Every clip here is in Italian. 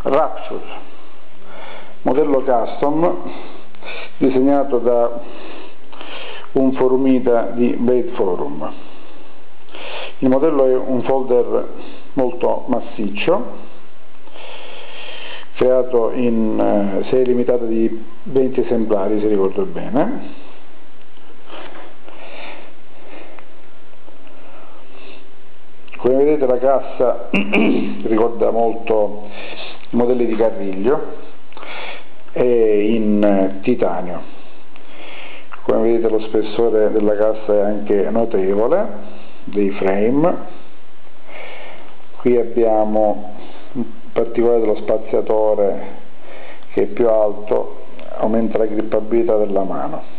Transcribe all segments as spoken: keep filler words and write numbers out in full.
Rapture, modello custom disegnato da un forumita di Blade Forum. Il modello è un folder molto massiccio, creato in eh, serie limitata di venti esemplari, se ricordo bene. Come vedete la cassa ricorda molto i modelli di Carriglio, è in titanio. Come vedete lo spessore della cassa è anche notevole, dei frame. Qui abbiamo in particolare dello spaziatore che è più alto, aumenta la grippabilità della mano.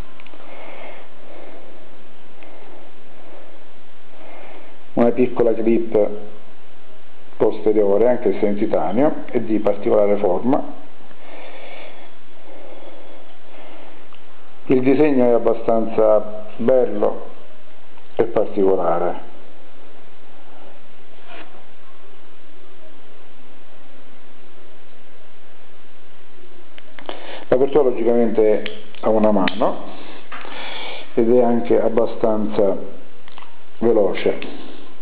Una piccola clip posteriore, anche se in titanio, e di particolare forma. Il disegno è abbastanza bello e particolare. L'apertura logicamente ha una mano ed è anche abbastanza veloce.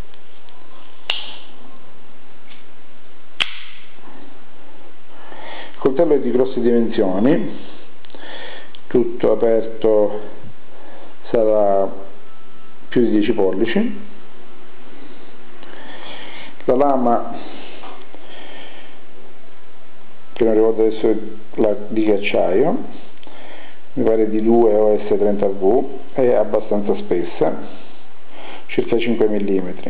Il coltello è di grosse dimensioni, tutto aperto sarà più di dieci pollici. La lama, che non ricordo adesso, è la di ghiacciaio, mi pare di due O S trenta V, è abbastanza spessa, circa cinque millimetri.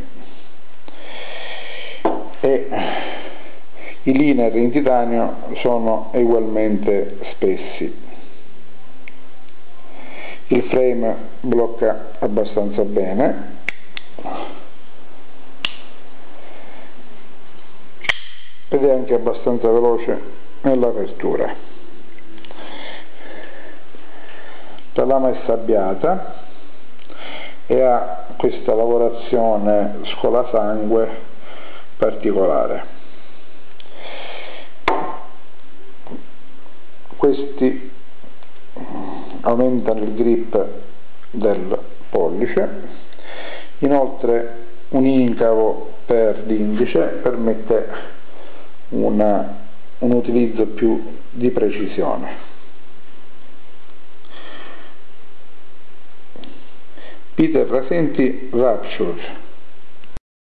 E i liner in titanio sono ugualmente spessi. Il frame blocca abbastanza bene. Ed è anche abbastanza veloce nell'apertura. La lama è sabbiata e ha questa lavorazione scolasangue particolare. Questi aumentano il grip del pollice. Inoltre un incavo per l'indice permette una, un utilizzo più di precisione. Peter Rasenti Rapture.